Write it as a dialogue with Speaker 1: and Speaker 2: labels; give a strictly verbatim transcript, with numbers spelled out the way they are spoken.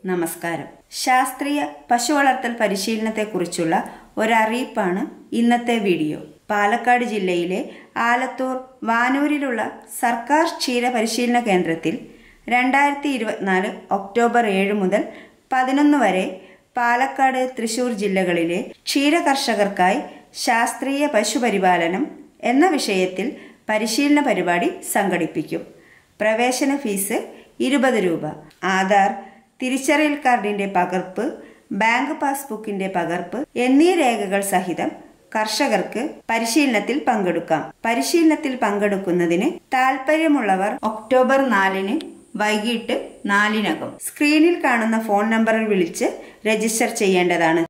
Speaker 1: നമസ്കാരം. ശാസ്ത്രീയ പശു വളർത്തൽ പരിശീലനത്തെക്കുറിച്ചുള്ള ഒരറിയിപ്പാണ് ഇന്നത്തെ വീഡിയോ. പാലക്കാട് ജില്ലയിലെ ആലത്തൂർ വാനൂരിലുള്ള സർക്കാർ ക്ഷീര പരിശീലന കേന്ദ്രത്തിൽ രണ്ടായിരത്തി ഇരുപത്തിനാല് ഒക്ടോബർ ഏഴ് മുതൽ പതിനൊന്ന് വരെ പാലക്കാട്, തൃശൂർ ജില്ലകളിലെ ക്ഷീര കർഷകർക്കായി ശാസ്ത്രീയ പശുപരിപാലനം എന്ന വിഷയത്തിൽ പരിശീലന പരിപാടി സംഘടിപ്പിക്കും. പ്രവേശന ഫീസ് ഇരുപത് രൂപ. ആധാർ, തിരിച്ചറിയൽ കാർഡിന്റെ പകർപ്പ്, ബാങ്ക് പാസ്ബുക്കിന്റെ പകർപ്പ് എന്നീ രേഖകൾ സഹിതം കർഷകർക്ക് പരിശീലനത്തിൽ പങ്കെടുക്കാം. പരിശീലനത്തിൽ പങ്കെടുക്കുന്നതിന് താൽപ്പര്യമുള്ളവർ ഒക്ടോബർ നാലിന് വൈകിട്ട് നാലിനകം സ്ക്രീനിൽ കാണുന്ന ഫോൺ നമ്പറിൽ വിളിച്ച് രജിസ്റ്റർ ചെയ്യേണ്ടതാണ്.